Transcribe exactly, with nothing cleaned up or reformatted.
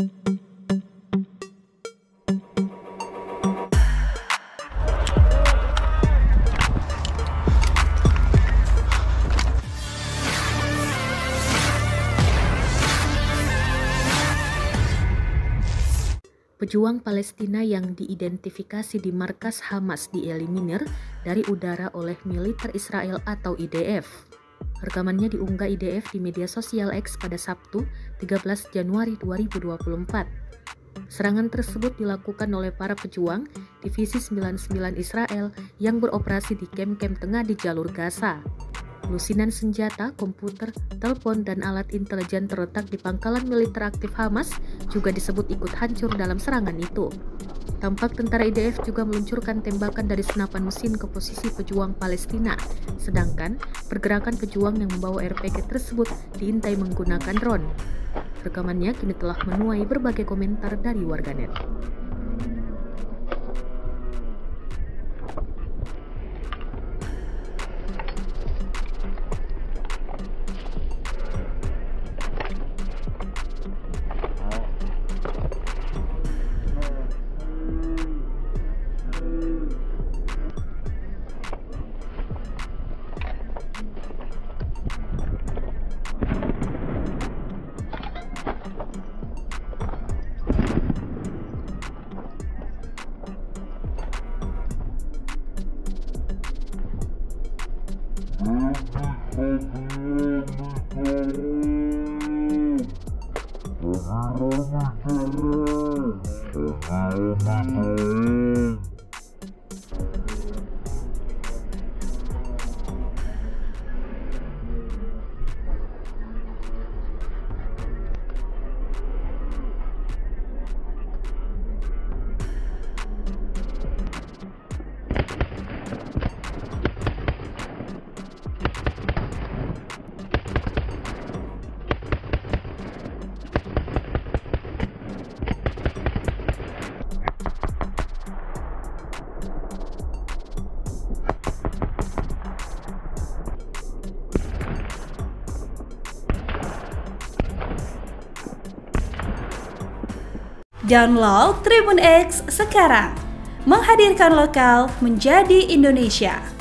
Pejuang Palestina yang diidentifikasi di markas Hamas dieliminir dari udara oleh militer Israel atau I D F. Rekamannya diunggah I D F di media sosial X pada Sabtu, tiga belas Januari dua ribu dua puluh empat. Serangan tersebut dilakukan oleh para pejuang Divisi sembilan puluh sembilan Israel yang beroperasi di kem-kem tengah di jalur Gaza. Lusinan senjata, komputer, telepon, dan alat intelijen terletak di pangkalan militer aktif Hamas juga disebut ikut hancur dalam serangan itu. Tampak tentara I D F juga meluncurkan tembakan dari senapan mesin ke posisi pejuang Palestina, sedangkan pergerakan pejuang yang membawa R P G tersebut diintai menggunakan drone. Rekamannya kini telah menuai berbagai komentar dari warganet. Download Tribun X sekarang, menghadirkan lokal menjadi Indonesia.